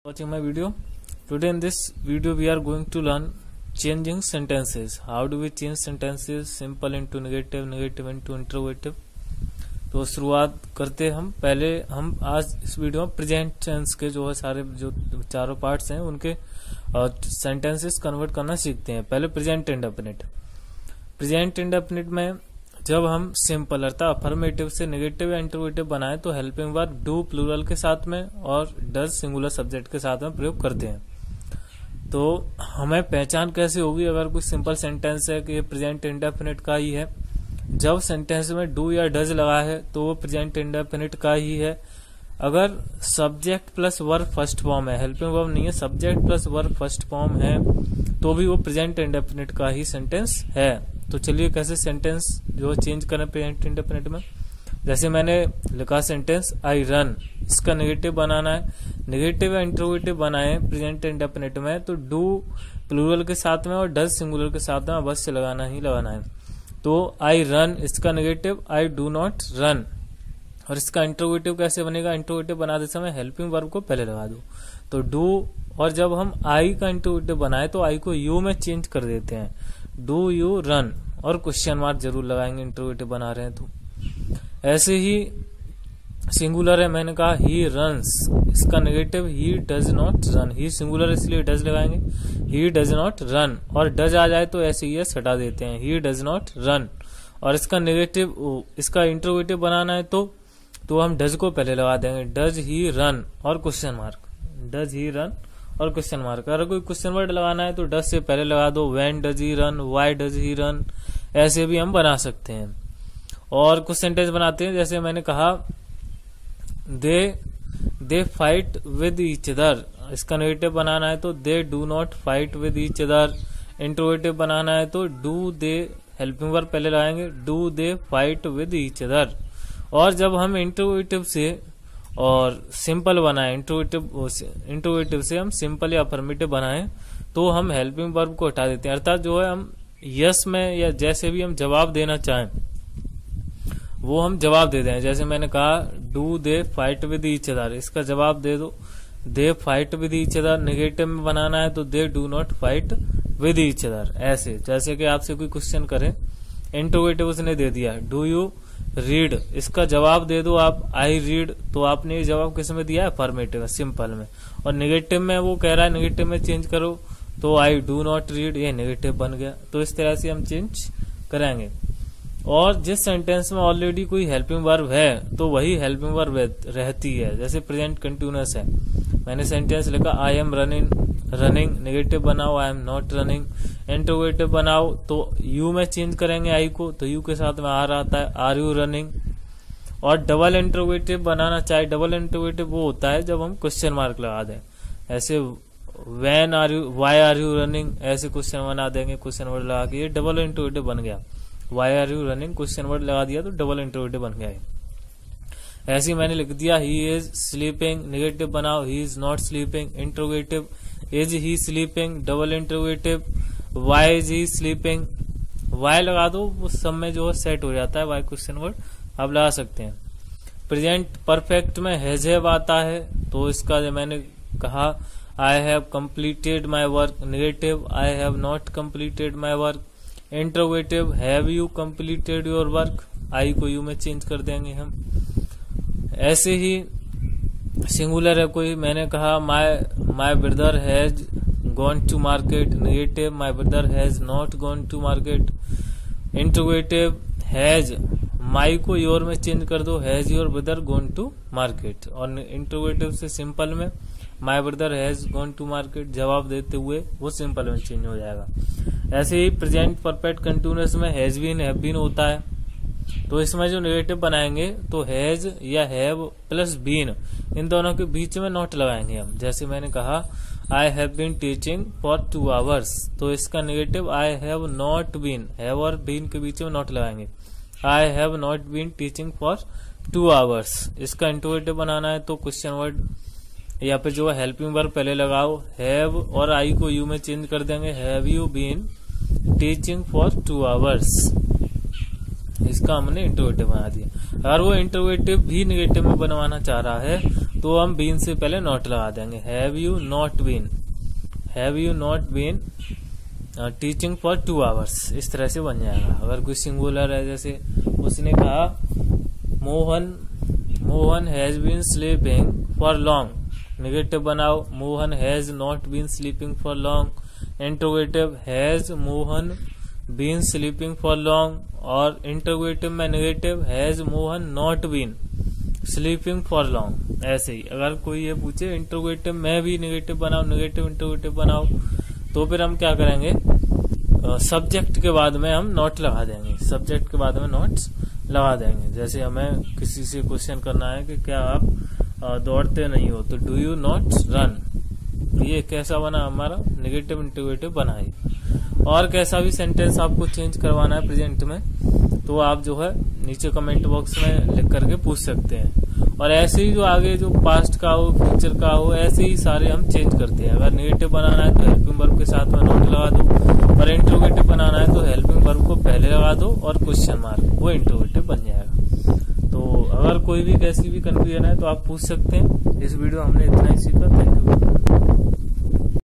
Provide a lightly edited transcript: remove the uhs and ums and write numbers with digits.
Watching my video. Today in this video we are going to learn changing sentences. How do we change sentences? Simple into negative, negative into interrogative. तो शुरुआत करते हम पहले हम आज इस video में प्रेजेंट टेंस के जो है सारे जो चारों पार्ट्स हैं उनके सेंटेंसेस कन्वर्ट करना सीखते हैं। पहले प्रेजेंट इंडेफिनिट। प्रेजेंट इंडेफिनिट में जब हम सिंपल अर्थात अफर्मेटिव से नेगेटिव या इंटरोगेटिव बनाए तो हेल्पिंग वर्ब डू प्लूरल के साथ में और डज सिंगुलर सब्जेक्ट के साथ में प्रयोग करते हैं। तो हमें पहचान कैसे होगी अगर कोई सिंपल सेंटेंस है कि ये प्रेजेंट इंडेफिनिट का ही है। जब सेंटेंस में डू या डज लगा है तो वो प्रेजेंट इंडेफिनिट का ही है। अगर subject plus verb first form है, हेल्पिंग वर्ब नहीं है, subject plus verb first form है तो भी वो प्रेजेंट इंडेफिनिट का ही सेंटेंस है। तो चलिए कैसे सेंटेंस जो चेंज करें प्रेजेंट इंडेफिनिट में। जैसे मैंने लिखा सेंटेंस आई रन, इसका नेगेटिव बनाना है, नेगेटिव या इंटरोगेटिव बनाए प्रेजेंट इंडेफिनिट में तो डू प्लूरल के साथ में और डज सिंगुलर के साथ में अवश्य लगाना ही लगाना है। तो आई रन इसका negative I do not run, और इसका इंटरोगेटिव कैसे बनेगा, इंटरोगेटिव बनाते समय हेल्पिंग वर्ब को पहले लगा दो तो डू, और जब हम आई का इंटरोगेटिव बनाए तो आई को यू में चेंज कर देते हैं, डू यू रन, और क्वेश्चन मार्क जरूर लगाएंगे इंटरोगेटिव बना रहे हैं तो। ऐसे ही सिंगुलर है, मैंने कहा ही रन्स, इसका negative he does not run, he singular इसलिए डज लगाएंगे, ही डज नॉट रन, और डज आ जाए तो ऐसे ही हटा देते हैं, ही डज नॉट रन। और इसका नेगेटिव इसका इंटरोगेटिव बनाना है तो हम डज को पहले लगा देंगे, डज ही रन और question mark, does he run और क्वेश्चन मार्क। अगर कोई क्वेश्चन वर्ड लगाना है तो डज से पहले लगा दो, when does he run, why does he run, ऐसे भी हम बना सकते हैं। और कुछ सेंटेंस बनाते हैं, जैसे मैंने कहा they fight with each other, इसका नेगेटिव बनाना है तो they do not fight with each other. Interrogative बनाना है तो डू दे, हेल्पिंग वर्ब पहले लगाएंगे, do they fight with each other. और जब हम इंटरोगेटिव से और सिंपल बनाए, इंटरोगेटिव से हम सिंपल या अफर्मेटिव बनाए तो हम हेल्पिंग वर्ब को हटा देते हैं। अर्थात जो है हम यस में या जैसे भी हम जवाब देना चाहें वो हम जवाब दे दें। जैसे मैंने कहा do they fight with each other, इसका जवाब दे दो they fight with each other. Negative में बनाना है तो they do not fight with each other. ऐसे जैसे कि आपसे कोई क्वेश्चन करे, इंटरोगेटिव उसने दे दिया डू यू रीड, इसका जवाब दे दो आप आई रीड, तो आपने ये जवाब किस में दिया है, अफर्मेटिव सिंपल में। और नेगेटिव में वो कह रहा है नेगेटिव में चेंज करो तो आई डू नॉट रीड, ये नेगेटिव बन गया। तो इस तरह से हम चेंज करेंगे। और जिस सेंटेंस में ऑलरेडी कोई हेल्पिंग वर्ब है तो वही हेल्पिंग वर्ब रहती है। जैसे प्रेजेंट कंटिन्यूअस है, मैंने सेंटेंस लिखा आई एम रनिंग, नेगेटिव बनाओ I am not running. Interrogative बनाओ तो यू में चेंज करेंगे आई को, तो यू के साथ में आर आता है, आर यू रनिंग। और डबल इंटरोगेटिव बनाना चाहे, डबल इंटरोगेटिव वो होता है जब हम क्वेश्चन मार्क लगा दें, ऐसे when are you, why are you running, ऐसे क्वेश्चन बना देंगे, क्वेश्चन वर्ड लगा के ये डबल इंटरोगेटिव बन गया। Why are you running question word लगा दिया तो डबल इंटरोगेटिव बन गया है। ऐसे ही मैंने लिख दिया ही इज स्लीपिंग, नेगेटिव बनाओ he is not sleeping. Interrogative is he sleeping, double interrogative why is he sleeping, why लगा दो वो सब में जो है सेट हो जाता है, व्हाई क्वेश्चन वर्ड आप लगा सकते हैं। प्रेजेंट परफेक्ट में हैज हैव आता है तो इसका जो मैंने कहा I have completed my work, negative I have not completed my work. Interrogative have you completed your work, I को यू में चेंज कर देंगे हम। ऐसे ही सिंगुलर है कोई, मैंने कहा my brother has gone to market, negative my brother has not gone to market. Interrogative has, my को योर में चेंज कर दो, has your brother gone to market. और इंटरोगेटिव से सिंपल में my brother has gone to market जवाब देते हुए वो सिंपल में चेंज हो जाएगा। ऐसे ही प्रेजेंट परफेक्ट कंटिन्यूअस में हैज बीन हैव बीन होता है तो इसमें जो नेगेटिव बनाएंगे तो हैज या हैव प्लस बीन, इन दोनों के बीच में नॉट लगाएंगे हम। जैसे मैंने कहा I have been teaching for 2 hours, तो इसका negative I have not been, have और बीन के बीच में नॉट लगाएंगे, I have not been teaching for 2 hours। इसका इंटरोगेटिव बनाना है तो क्वेश्चन वर्ड या फिर जो हेल्पिंग वर्ब पहले लगाओ, हैव और आई को यू में चेंज कर देंगे, have you been teaching for 2 hours, इसका हमने इंटरोगेटिव बना दिया। अगर वो इंटरोगेटिव भी नेगेटिव में बनवाना चाह रहा है तो हम बीन से पहले नॉट लगा देंगे। Have you not been teaching for 2 hours, इस तरह से बन जाएगा। अगर कोई सिंगुलर है, जैसे उसने कहा Mohan has been sleeping for long, negative बनाओ। Mohan has not been sleeping for long, interrogative has Mohan been sleeping for long, और इंट्रोगेटिव में negative has Mohan not been sleeping for long. ऐसे ही अगर कोई ये पूछे इंट्रोगेटिव में भी नेगेटिव बनाओ, नेगेटिव इंट्रोगेटिव बनाओ, तो फिर हम क्या करेंगे, सब्जेक्ट के बाद में हम नॉट लगा देंगे, सब्जेक्ट के बाद में नोट्स लगा देंगे। जैसे हमें किसी से क्वेश्चन करना है कि क्या आप दौड़ते नहीं हो, तो डू यू नॉट रन। ये कैसा बना हमारा, नेगेटिव इंट्रोगेटिव बना है। और कैसा भी सेंटेंस आपको चेंज करवाना है प्रेजेंट में, तो आप जो है नीचे कमेंट बॉक्स में लिख करके पूछ सकते हैं। और ऐसे ही जो आगे जो पास्ट का हो, फ्यूचर का हो, ऐसे ही सारे हम चेंज करते हैं। अगर नेगेटिव बनाना है तो हेल्पिंग वर्ब के साथ में नॉट लगा दो, और इंट्रोगेटिव बनाना है तो हेल्पिंग वर्ब को पहले लगा दो और क्वेश्चन मार्क, वो इंट्रोगेटिव बन जाएगा। तो अगर कोई भी कैसी भी कंफ्यूजन है तो आप पूछ सकते हैं। इस वीडियो हमने इतना ही सीखा। Thank you.